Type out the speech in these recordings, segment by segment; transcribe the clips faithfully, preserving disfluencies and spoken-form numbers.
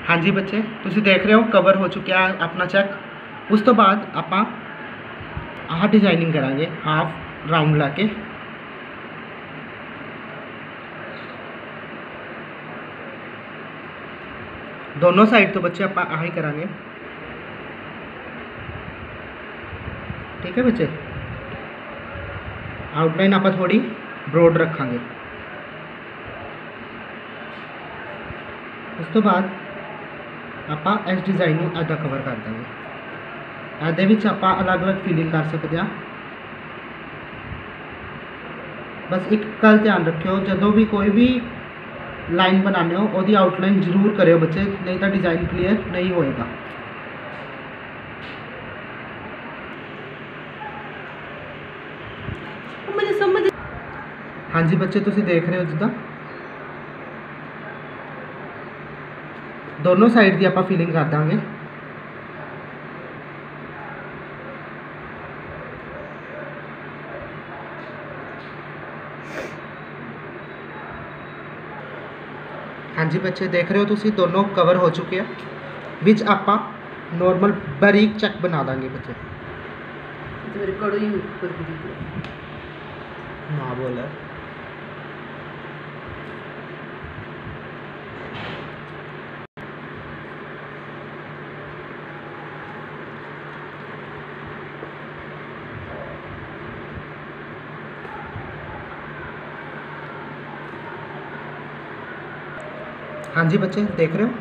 हाँ जी बच्चे, तुसीं देख रहे हो कवर हो चुका अपना चेक। उस तो बाद आपां आह डिजाइनिंग करांगे हाफ राउंड लाके। दोनों साइड तो बच्चे आपां आह ही करांगे। ठीक है बच्चे, आउटलाइन आपां थोड़ी ब्रॉड रखांगे। उस तो बाद आपां इस डिजाइन नूं आधा कवर कर देंगे। ਇਹਦੇ ਵਿੱਚ ਆਪਾਂ ਅਲੱਗ-ਅਲੱਗ ਫੀਲਿੰਗ ਕਰ ਸਕਦੇ ਹਾਂ। बस एक गल ध्यान रखियो, ਜਦੋਂ भी कोई भी लाइन बनाने हो ਉਹਦੀ आउटलाइन जरूर करियो बच्चे, नहीं तो डिज़ाइन क्लीयर नहीं होएगा। मुझे समझ हाँ जी बच्चे, तुसीं देख रहे हो जिद्दां दोनों साइड की आपां फीलिंग कर देंगे। हाँ जी बच्चे, देख रहे हो तुसी दोनों कवर हो चुके हैं। विच आपां नॉर्मल बारीक चेक बना देंगे बच्चे। मेरे कड़ो ही ऊपर ना बोल हाँ जी बच्चे, देख रहे हो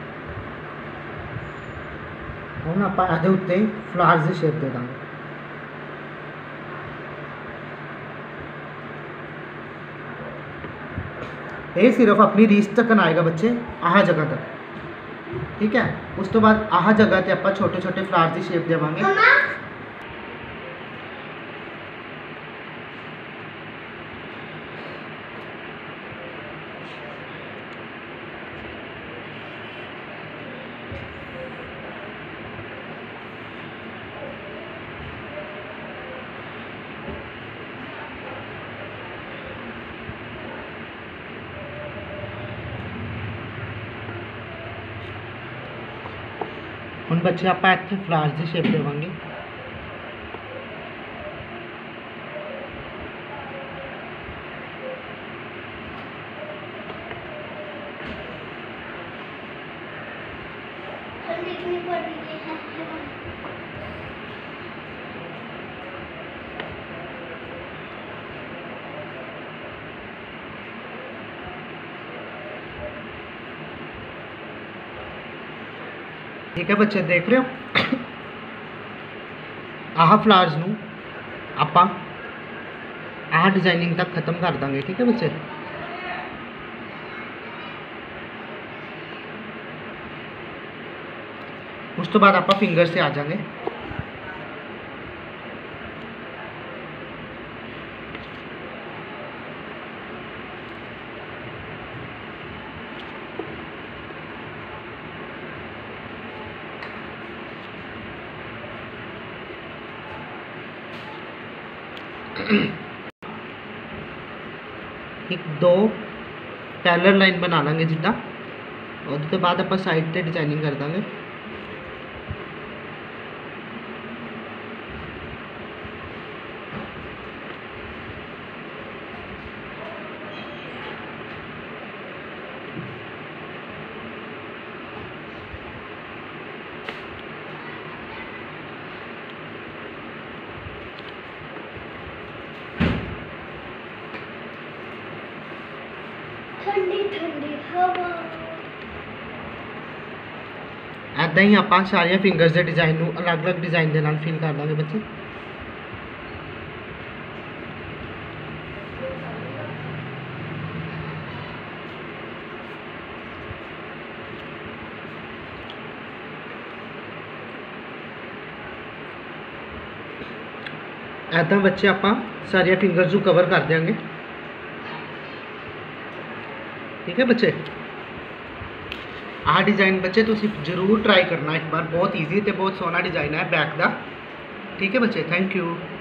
हम आप आधे उत्ते फ्लावर्स की शेप दे देंगे। ये सिर्फ अपनी रीस तक आएगा बच्चे, आह जगह तक। ठीक है, उस तो बाद आह जगह ते आप छोटे छोटे फ्लावर्स की शेप देवांगे। हम बच्चे आप इतने फ्लावर्स की शेप देवांगे। ठीक है बच्चे, देख रहे हो आह फ्लावर्स नूं आपां आह डिजाइनिंग तक खत्म कर देंगे। ठीक है बच्चे, उस तो बाद आपां फिंगर से आ जाएंगे। एक दो पैरेलल लाइन बना लेंगे जिद्दां, उसके बाद आप साइड से डिजाइनिंग कर देंगे। ठंडी ठंडी हवा ऐदा ही आप सारिया फिंगर्स के डिजाइन नूं अलग अलग डिजाइन के नाल फिल कर देंगे बच्चे। ऐदा बच्चे आप सारिया फिंगर्स नूं कवर कर देंगे। ठीक है बच्चे, आह डिजाइन बच्चे तुसी जरूर ट्राई करना एक बार, बहुत ईजी ते बहुत सोहना डिजाइन है बैक का। ठीक है बच्चे, थैंक यू।